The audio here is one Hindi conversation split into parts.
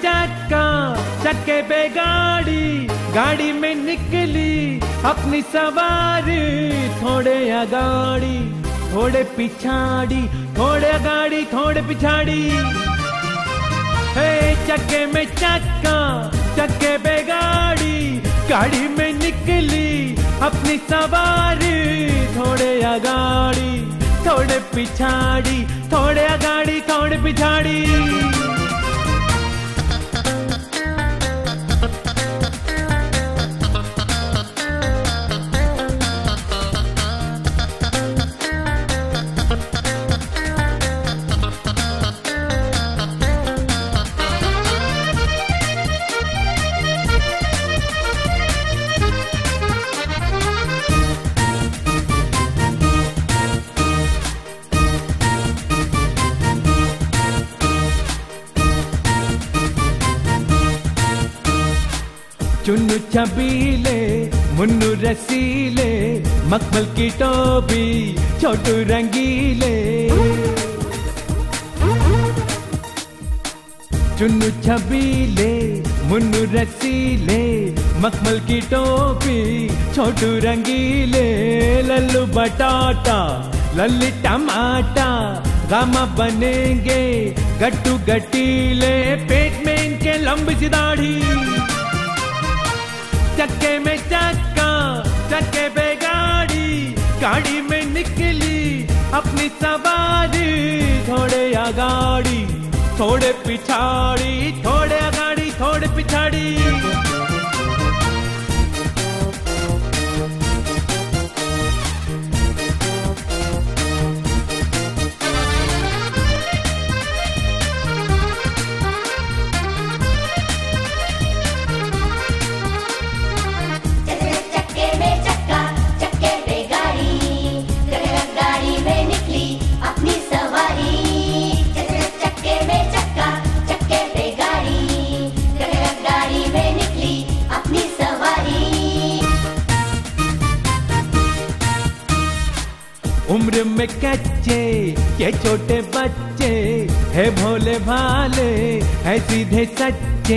चक्का, चक्के पे गाड़ी, गाड़ी में निकली अपनी सवारी। थोड़े आगाड़ी थोड़े पिछाड़ी, थोड़े आगाड़ी थोड़े पिछाड़ी। हे चक्के में चक्का, चक्के पे गाड़ी, गाड़ी में निकली अपनी सवारी। थोड़े आगाड़ी थोड़े पिछाड़ी, थोड़े आगाड़ी थोड़े पिछाड़ी। चुन्नू छबीले मुन्नू रसीले, मखमल की टोपी छोटू रंगीले। चुन्नू छबीले मुन्नू रसीले, मखमल की टोपी छोटू रंगीले। लल्लू बटाटा लल्ली टमाटा, गामा बनेंगे गट्टू गटीले। पेट में इनके लंबी सी दाढ़ी। चक्के में चक्का, चक्के पे गाड़ी, गाड़ी में निकली अपनी सवारी। थोड़े आगाड़ी थोड़े पिछाड़ी, थोड़े आगाड़ी थोड़े पिछाड़ी। उम्र में कच्चे ये छोटे बच्चे, है भोले भाले है सीधे सच्चे।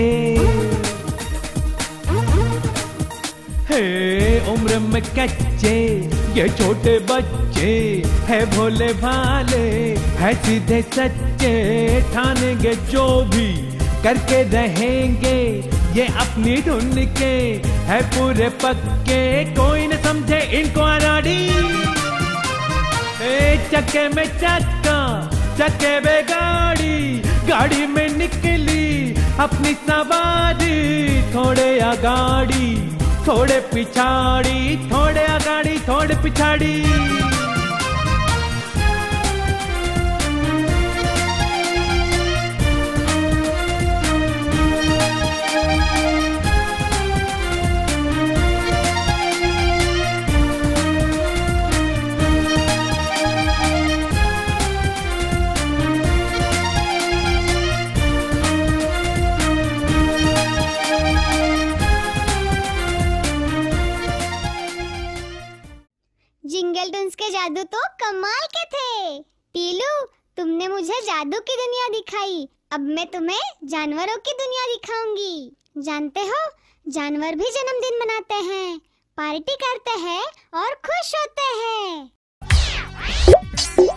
है उम्र में कच्चे ये छोटे बच्चे, है भोले भाले है सीधे सच्चे। ठानेंगे जो भी करके रहेंगे, ये अपनी धुन के है पूरे पक्के। कोई न समझे इनको अनाड़ी। चक्के में चक्का, चक्के पे गाड़ी, गाड़ी में निकली अपनी सवारी। थोड़े आगाड़ी थोड़े पिछाड़ी, थोड़े आगाड़ी थोड़े पिछाड़ी। जिंगल टून्स के जादू तो कमाल के थे। टीलू, तुमने मुझे जादू की दुनिया दिखाई, अब मैं तुम्हें जानवरों की दुनिया दिखाऊंगी। जानते हो, जानवर भी जन्मदिन मनाते हैं, पार्टी करते हैं और खुश होते हैं।